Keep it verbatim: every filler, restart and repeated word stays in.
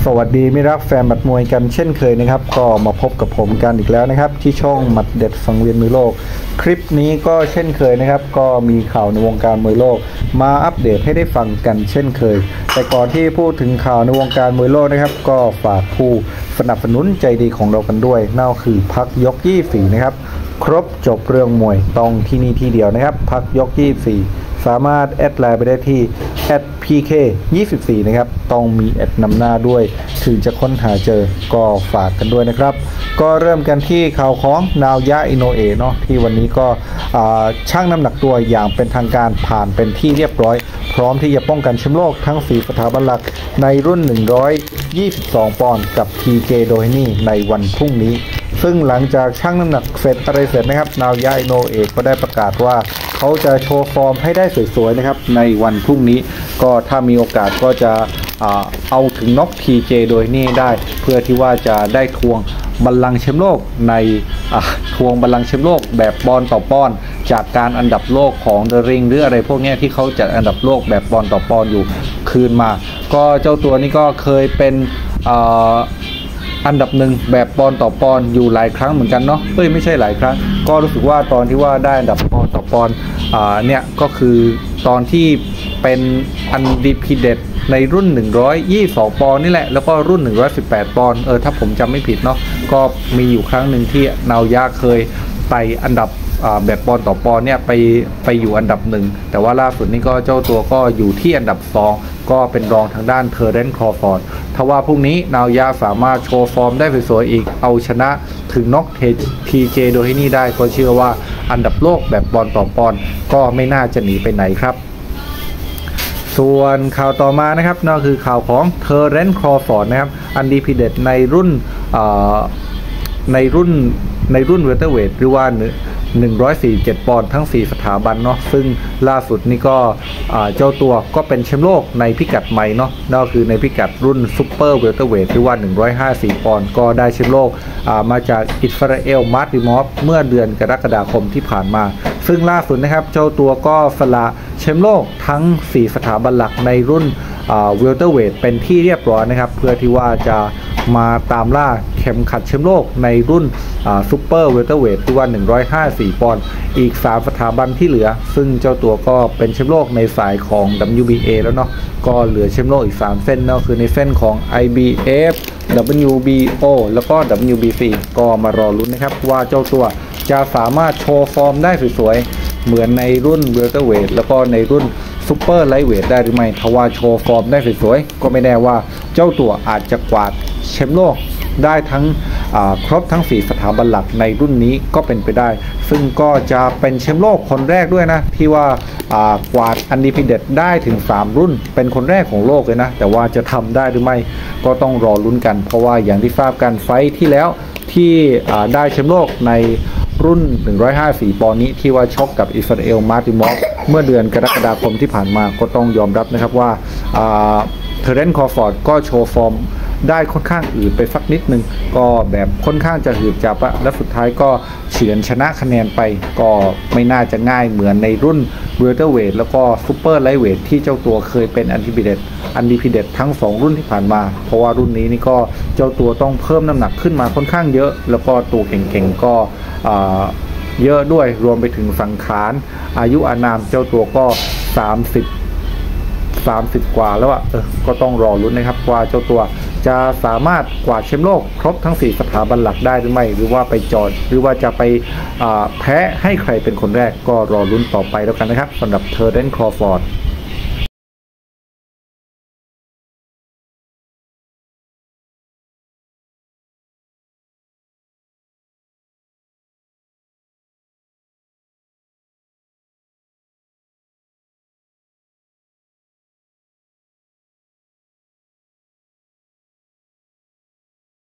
วัสดีมิรักแฟนหมัดมวยกันเช่นเคยนะครับก็มาพบกับผมกันอีกแล้วนะครับที่ช่องหมัดเด็ดสังเวียนมวยโลกคลิปนี้ก็เช่นเคยนะครับก็มีข่าวในวงการมวยโลกมาอัปเดตให้ได้ฟังกันเช่นเคยแต่ก่อนที่พูดถึงข่าวในวงการมวยโลกนะครับก็ฝากผู้สนับสนุนใจดีของเรากันด้วยนั่นคือพักยกยี่สี่นะครับครบจบเรื่องมวยต้องที่นี่ที่เดียวนะครับพักยกยี่สี่สามารถแอดไลน์ไปได้ที่ แอท พี เค ยี่สิบสี่ นะครับต้องมีแอดนำหน้าด้วยถึงจะค้นหาเจอก็ฝากกันด้วยนะครับก็เริ่มกันที่ข่าวของนาวายะอิโนะเอะเนาะที่วันนี้ก็ชั่งน้ำหนักตัวอย่างเป็นทางการผ่านเป็นที่เรียบร้อยพร้อมที่จะป้องกันแชมป์โลกทั้งสี่สถาบันหลักในรุ่นหนึ่งร้อยยี่สิบสองปอนด์กับ ที เจ โดเฮนี่ในวันพรุ่งนี้ซึ่งหลังจากชั่งน้ำหนักเสร็จอะไรเสร็จนะครับนาวายะอิโนะเอะก็ได้ประกาศว่าเขาจะโชว์ฟอร์มให้ได้สวยๆนะครับในวันพรุ่งนี้ก็ถ้ามีโอกาสก็จะเอาถึงน็อก ที เจ โดยนี่ได้เพื่อที่ว่าจะได้ทวงบัลลังก์แชมป์โลกในทวงบัลลังก์แชมป์โลกแบบปอนต่อปอนจากการอันดับโลกของเดอะริงหรืออะไรพวกนี้ที่เขาจัดอันดับโลกแบบปอนต่อปอนอยู่คืนมาก็เจ้าตัวนี้ก็เคยเป็นอันดับหนึ่งแบบปอนต่อปอนอยู่หลายครั้งเหมือนกันเนาะเอ้ยไม่ใช่หลายครั้งก็รู้สึกว่าตอนที่ว่าได้อันดับปอนต่อปอนอ่าเนี่ยก็คือตอนที่เป็นอันดิพิเดตในรุ่นหนึ่งร้อยยี่สิบสองปอนนี่แหละแล้วก็รุ่นหนึ่งร้อยสิบแปดปอนเออถ้าผมจำไม่ผิดเนาะก็มีอยู่ครั้งหนึ่งที่นาวายะเคยไต่อันดับแบบปอนต่อปอนเนี่ยไปไปอยู่อันดับหนึ่งแต่ว่าล่าสุดนี้ก็เจ้าตัวก็อยู่ที่อันดับสองก็เป็นรองทางด้านเทอร์เรนต์ ครอฟอร์ดถ้าว่าพรุ่งนี้นาวายะสามารถโชว์ฟอร์มได้สวยๆอีกเอาชนะถึงน็อก ที เจ โดยที่นี่ได้ก็เชื่อว่าอันดับโลกแบบปอนต่อปอนก็ไม่น่าจะหนีไปไหนครับส่วนข่าวต่อมานะครับนั่นคือข่าวของเทอร์เรนต์ ครอฟอร์ดนะครับอันดีพิเดตในรุ่นในรุ่นในรุ่นเวลเตอร์เวทหรือว่าหนึ่งร้อยสี่สิบเจ็ดปอนด์ทั้งสี่สถาบันเนาะซึ่งล่าสุดนี่ก็เจ้าตัวก็เป็นแชมป์โลกในพิกัดใหม่เนาะนั่นก็คือในพิกัดรุ่นซุปเปอร์เวลเตอร์เวทหรือว่าหนึ่งร้อยห้าสิบสี่ปอนด์ก็ได้แชมป์โลกมาจากอิสราเอลมาร์ติมอฟเมื่อเดือนกรกฎาคมที่ผ่านมาซึ่งล่าสุดนะครับเจ้าตัวก็สละแชมป์โลกทั้งสี่สถาบันหลักในรุ่นเวลเตอร์เวทเป็นที่เรียบร้อยนะครับเพื่อที่ว่าจะมาตามล่าเข็มขัดแชมป์โลกในรุ่นซุปเปอร์เวลเตอร์เวทที่ว่าหนึ่งร้อยห้าสิบสี่ปอนด์อีกสามสถาบันที่เหลือซึ่งเจ้าตัวก็เป็นแชมป์โลกในสายของ ดับเบิลยู บี เอ แล้วเนาะก็เหลือแชมป์โลกอีกสามเส้นนั่นคือในเส้นของ ไอ บี เอฟ ดับเบิลยู บี โอ แล้วก็ ดับเบิลยู บี ซี ก็มารอลุ้นนะครับว่าเจ้าตัวจะสามารถโชว์ฟอร์มได้สวยๆเหมือนในรุ่นเวลเตอร์เวทแล้วก็ในรุ่นซุปเปอร์ไลท์เวทได้หรือไม่ถ้าว่าโชว์ฟอร์มได้สวยๆก็ไม่แน่ว่าเจ้าตัวอาจจะกวาดแชมป์โลกได้ทั้งครบทั้งสี่สถาบันหลักในรุ่นนี้ก็เป็นไปได้ซึ่งก็จะเป็นแชมป์โลกคนแรกด้วยนะที่ว่ากวาดอันดิพิเดตได้ถึงสามรุ่นเป็นคนแรกของโลกเลยนะแต่ว่าจะทำได้หรือไม่ก็ต้องรอลุ้นกันเพราะว่าอย่างที่ทราบกันไฟท์ที่แล้วที่ได้แชมป์โลกในรุ่นหนึ่งร้อยห้าสิบสี่ปอนด์นี้ที่ว่าช็อกกับอิสราเอลมาร์ติมอฟเมื่อเดือนกรกฎาคมที่ผ่านมาก็ต้องยอมรับนะครับว่าเทอร์เรนต์ ครอฟอร์ดก็โชว์ฟอร์มได้ค่อนข้างอืดไปสักนิดนึงก็แบบค่อนข้างจะหืดจับอะและสุดท้ายก็เฉือนชนะคะแนนไปก็ไม่น่าจะง่ายเหมือนในรุ่นเวลเตอร์เวทแล้วก็ซุปเปอร์ไลท์เวทที่เจ้าตัวเคยเป็นอันดิพิเดตอันดิพิเดตทั้งสองรุ่นที่ผ่านมาเพราะว่ารุ่นนี้นี่ก็เจ้าตัวต้องเพิ่มน้ำหนักขึ้นมาค่อนข้างเยอะแล้วก็ตัวเก่งๆก็เยอะด้วยรวมไปถึงสังขารอายุอานามเจ้าตัวก็สามสิบ สามสิบกว่าแล้วอ่ะเออก็ต้องรอลุ้นนะครับว่าเจ้าตัวจะสามารถกวาดแชมป์โลกครบทั้งสี่สถาบันหลักได้หรือไม่หรือว่าไปจอดหรือว่าจะไปแพ้ให้ใครเป็นคนแรกก็รอลุ้นต่อไปแล้วกันนะครับสำหรับเทอร์เรนต์ ครอฟอร์ด